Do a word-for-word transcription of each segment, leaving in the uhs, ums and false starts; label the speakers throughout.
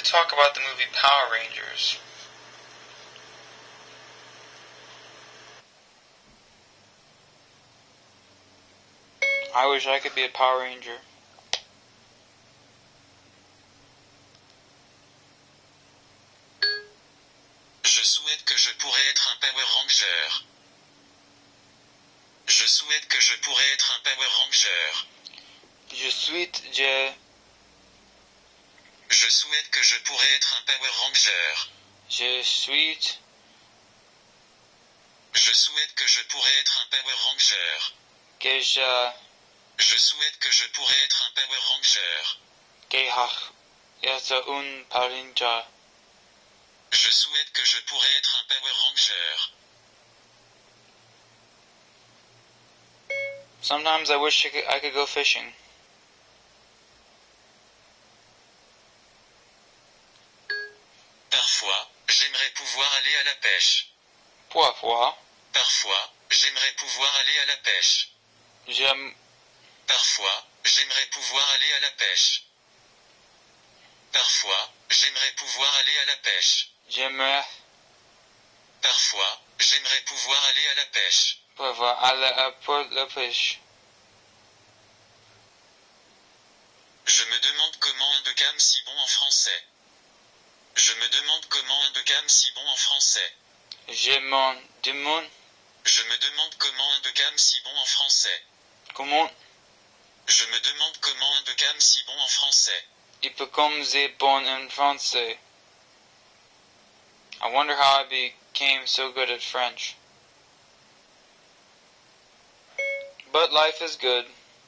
Speaker 1: talk about the movie Power Rangers. I wish I could be a Power Ranger.
Speaker 2: Je souhaite que je pourrais être un Power Ranger. Je souhaite que je pourrais être un Power Ranger.
Speaker 1: Je souhaite je...
Speaker 2: Je souhaite que je pourrais être un Power Ranger.
Speaker 1: Je souhaite...
Speaker 2: Je souhaite que je pourrais être un Power Ranger.
Speaker 1: Que je...
Speaker 2: Je souhaite que je pourrais être un Power Ranger.
Speaker 1: Que ha... Yata un Parinja.
Speaker 2: Je souhaite que je pourrais être un Power Ranger.
Speaker 1: Sometimes I wish I could, I could go fishing.
Speaker 2: Parfois, j'aimerais pouvoir aller à la pêche.
Speaker 1: Parfois,
Speaker 2: Parfois, j'aimerais pouvoir aller à la pêche.
Speaker 1: j'aime...
Speaker 2: Parfois, j'aimerais pouvoir aller à la pêche. Parfois, j'aimerais pouvoir aller à la pêche.
Speaker 1: J'aimerais
Speaker 2: Parfois, j'aimerais pouvoir aller à la pêche.
Speaker 1: pouvoir aller à Port la pêche.
Speaker 2: Je me demande comment un decam si bon en français. Je me demande comment un decam si bon en français.
Speaker 1: Je m'en demande
Speaker 2: Je me demande comment un decam si bon en français.
Speaker 1: comment
Speaker 2: Je me demande comment un decam si bon en français.
Speaker 1: il peut comme c'est bon en français. I wonder how I became so good at French. But life is good.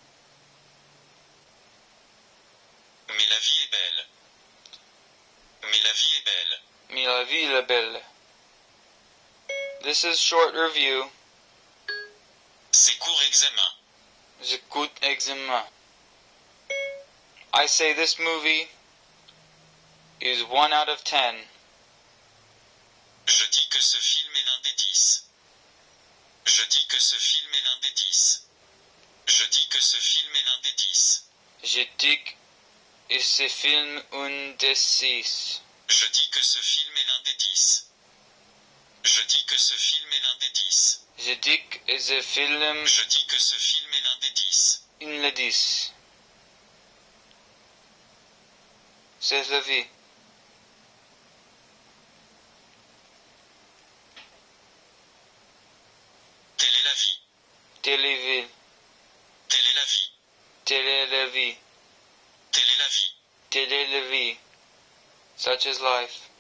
Speaker 2: Mais la vie est belle. Mais la vie est belle.
Speaker 1: Mais la vie est belle. This is short review.
Speaker 2: C'est court examen.
Speaker 1: The good examen. I say this movie is one out of ten.
Speaker 2: Je dis que ce film est l'un des dix. Je dis que ce film est l'un des dix. Je dis que ce film est l'un des dix.
Speaker 1: Je dis que ce film un des six.
Speaker 2: Je dis que ce film est l'un des dix. Je dis que ce film est l'un des dix.
Speaker 1: Je dis que ce film
Speaker 2: Je dis que ce film est l'un des dix.
Speaker 1: in le dix. C'est la vie.
Speaker 2: Telle est la vie.
Speaker 1: Téléville.
Speaker 2: Telle est la vie.
Speaker 1: Telle est la vie.
Speaker 2: Telle est la vie.
Speaker 1: Telle est la vie. Such is life.